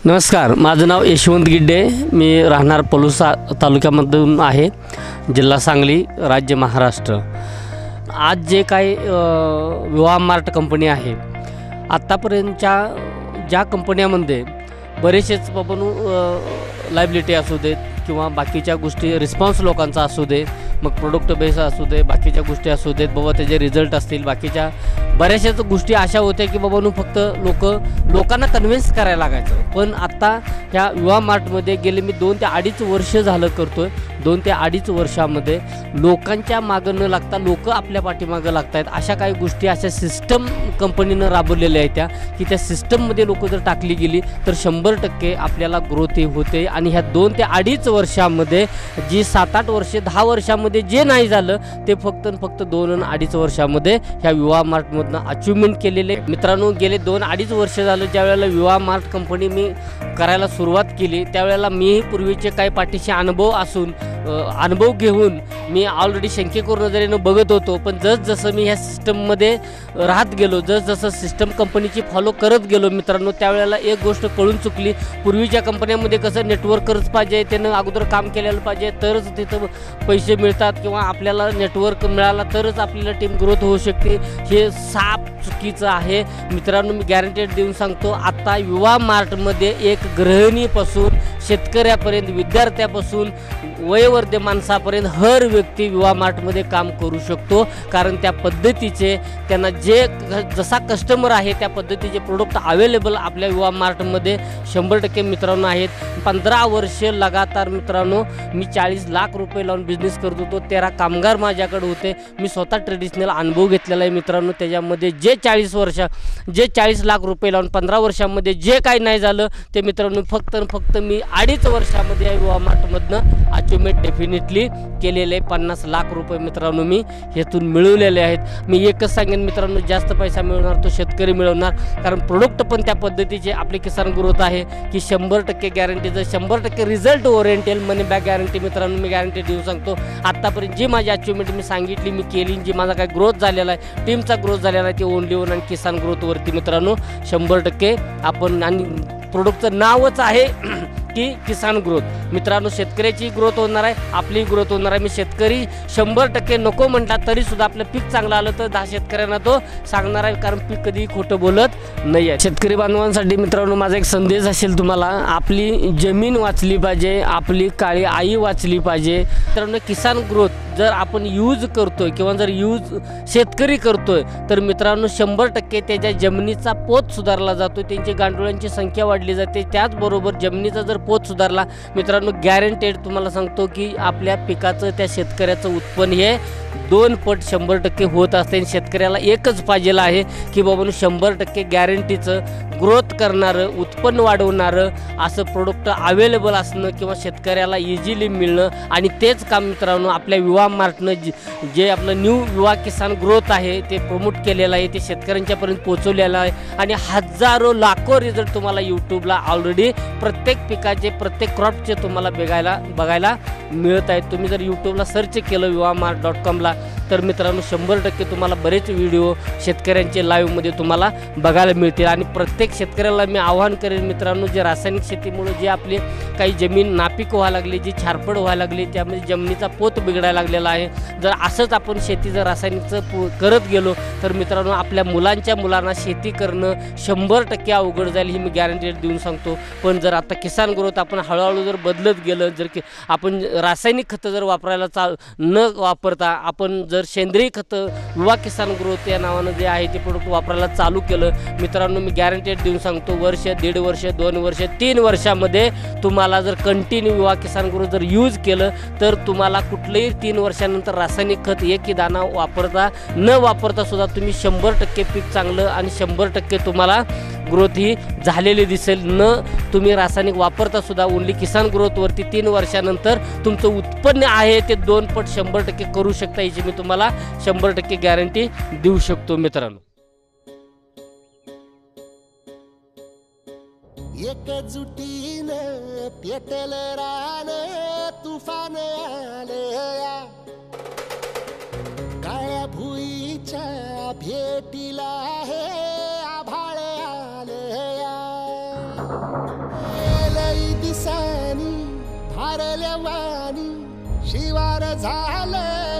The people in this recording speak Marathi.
नमस्कार, माझं नाव यशवंत गिड्डे. मी राहणार पलुसा तालुक्यामधून आहे, जिल्हा सांगली, राज्य महाराष्ट्र. आज जे काही विवाह मार्ट कंपनी आहे, आत्तापर्यंतच्या ज्या कंपन्यामध्ये बरेचसेच बाबांनो लायबिलिटी असू देत किंवा बाकीच्या गोष्टी, रिस्पॉन्स लोकांचा असू दे, मग प्रोडक्ट बेस असू दे, बाकीच्या गोष्टी असू देत, बाबा त्याचे रिझल्ट असतील, बाकीच्या बऱ्याचशाच गोष्टी अशा होत्या की बाबांनो फक्त लोकांना कन्व्हिन्स करायला लागायचं. पण आत्ता ह्या विवाह मार्टमध्ये गेले मी 2 ते 2.5 वर्ष झालं करतो आहे. 2 ते 2.5 वर्षामध्ये लोकांच्या मागं न लागता लोक आपल्या पाठीमागं लागत आहेत. अशा काही गोष्टी, अशा सिस्टम कंपनीनं राबवलेल्या आहेत त्या की त्या सिस्टममध्ये लोकं जर टाकली गेली तर 100% आपल्याला ग्रोथ होते. आणि ह्या 2 ते 2.5 वर्षामध्ये जी 7-8 वर्षे 10 वर्षामध्ये जे नाही झालं ते फक्त 2 आणि 2.5 वर्षामध्ये ह्या विवाह मार्टमधनं अचिव्हमेंट केलेले. मित्रांनो, गेले 2-2.5 वर्ष झालं ज्या वेळेला विवाह मार्ट कंपनी मी करायला सुरुवात केली, त्यावेळेला मीही पूर्वीचे काही पाठीशी अनुभव घेऊन मी ऑलरेडी शंकेखोर नजरेनं बघत होतो. पण जसं मी ह्या सिस्टममध्ये राहत गेलो, जसं सिस्टम कंपनीची फॉलो करत गेलो मित्रांनो, त्यावेळेला एक गोष्ट कळून चुकली. पूर्वीच्या कंपन्यांमध्ये कसं नेटवर्करच पाहिजे, त्यानं अगोदर काम केलेलं पाहिजे तरच तिथं पैसे मिळतात किंवा आपल्याला नेटवर्क मिळाला तरच आपल्याला टीम ग्रोथ होऊ शकते. हे साफ चुकीचं आहे मित्रांनो. मी गॅरंटेड देऊन सांगतो, आत्ता विवाह मार्टमध्ये एक गृहिणीपासून शेतकऱ्यापर्यंत, विद्यार्थ्यापासून वयोवर्ध माणसापर्यंत हर व्यक्ती विवाह मार्टमध्ये काम करू शकतो. कारण त्या पद्धतीचे त्यांना जसा कस्टमर आहे त्या पद्धतीचे प्रोडक्ट अवेलेबल आपल्या विवाह मार्टमध्ये 100% मित्रांनो आहेत. 15 वर्षे लगातार मित्रांनो मी 40 लाख रुपये लावून बिझनेस करत होतो. 13 कामगार माझ्याकडे होते. मी स्वतः ट्रेडिशनल अनुभव घेतलेला आहे मित्रांनो. त्याच्यामध्ये जे 40 लाख रुपये लावून 15 वर्षामध्ये जे काही नाही झालं ते मित्रांनो फक्त मी 2.5 वर्षामध्ये या विवाह मार्टमधनं अचिव्हमेंट डेफिनेटली केलेले 50 लाख रुपये मित्रांनो मी ह्यातून मिळवलेले आहेत. मी एकच सांगेन मित्रांनो, जास्त पैसा मिळवणार तो शेतकरी मिळवणार. कारण प्रोडक्ट पण त्या पद्धतीचे आपले किसान ग्रोथ आहे की 100% गॅरंटीचं, 100% result oriented money back guarantee मित्रांनो मी गॅरंटी देऊ सांगतो. आत्तापर्यंत जी माझी अचिव्हमेंट मी सांगितली, मी केली, जी माझा काय ग्रोथ झालेला आहे, टीमचा ग्रोथ झालेला आहे, ते ओनली ओन आणि किसान ग्रोथवरती मित्रांनो 100% आपण. आणि प्रोडक्टचं नावच आहे की किसान ग्रोथ. मित्रांनो, शेतकऱ्याची ग्रोथ होणार आहे, आपली ग्रोथ होणार आहे. मी शेतकरी 100% नको म्हटला तरीसुद्धा आपलं पीक चांगलं आलं तर 10 शेतकऱ्यांना तो सांगणार आहे, कारण पीक कधी खोटं बोलत नाही आहे. शेतकरी बांधवांसाठी मित्रांनो माझा एक संदेश असेल तुम्हाला, आपली जमीन वाचली पाहिजे, आपली काळी आई वाचली पाहिजे. मित्रांनो, किसान ग्रोथ जर आपण यूज करतोय किंवा जर शेतकरी करतोय तर मित्रांनो 100% त्याच्या जमिनीचा पोत सुधारला जातो, त्यांची गांडुळांची संख्या वाढली जाते. त्याचबरोबर जमिनीचा जर पोत सुधारला मित्रांनो, गॅरंटेड तुम्हाला सांगतो की आपल्या पिकाचं, त्या शेतकऱ्याचं उत्पन्न हे 2 पट 100% होत असते. शेतकऱ्याला एकच पाहिजेलं आहे की बाबांनो 100% गॅरंटीचं ग्रोथ करणारं, उत्पन्न वाढवणारं असं प्रोडक्ट अवेलेबल असणं किंवा शेतकऱ्याला इझिली मिळणं. आणि तेच काम मित्रांनो आपल्या विवाह मार्टनं जे आपलं न्यू विवाह किसान ग्रोथ आहे ते प्रमोट केलेलं आहे, ते शेतकऱ्यांच्यापर्यंत पोहोचवलेलं आहे. आणि हजारो लाखो रिझल्ट तुम्हाला यूट्यूबला ऑलरेडी प्रत्येक पिकाचे, प्रत्येक क्रॉपचे तुम्हाला बघायला मिळत आहेत. तुम्ही जर यूट्यूबला सर्च केलं vivahamart.com तर मित्रांनो 100% तुम्हाला बरेच व्हिडिओ शेतकऱ्यांचे लाईव्हमध्ये तुम्हाला बघायला मिळतील. आणि प्रत्येक शेतकऱ्याला मी आवाहन करेन मित्रांनो, जे रासायनिक शेतीमुळे जे आपली काही जमीन नापीक व्हायला लागली, जी छारपड व्हायला लागली, त्यामध्ये जमिनीचा पोत बिघडायला लागलेला आहे. जर असंच आपण शेती जर रासायनिकचं करत गेलो तर मित्रांनो आपल्या मुलांना शेती करणं 100% अवघड जाईल, ही मी गॅरंटी देऊन सांगतो. पण जर आता किसान ग्रोथ आपण हळूहळू जर बदलत गेलं, जर की आपण रासायनिक खतं जर वापरायला न वापरता आपण जर सेंद्रिय खतं विवाह किसान ग्रोथ या नावानं जे आहे ते प्रोडक्ट वापरायला चालू केलं मित्रांनो, मी गॅरंटेड देऊन सांगतो 1, 1.5 वर्ष, 2 वर्ष, 3 वर्षामध्ये तुम्हाला जर कंटिन्यू विवाह किसान ग्रोथ जर यूज केलं तर तुम्हाला कुठलंही 3 वर्षानंतर रासायनिक खत एकही दाना न वापरता सुद्धा तुम्ही 100% पीक चांगलं आणि 100% तुम्हाला ग्रोथ ही झालेली दिसेल. तुम्ही रासायनिक वापरता सुद्धा ओनली किसान ग्रोथवरती 3 वर्षानंतर तुमचं उत्पन्न आहे ते 2 पट 100% करू शकता, याची मी तुम्हाला 100% गॅरंटी देऊ शकतो मित्रांनो. एकजुटीनं पेटलं रान, तुफान आलं काळ्या भुईच्या भेटीला हे आभाळ आलं. वारल्या वाणी शिवार झालं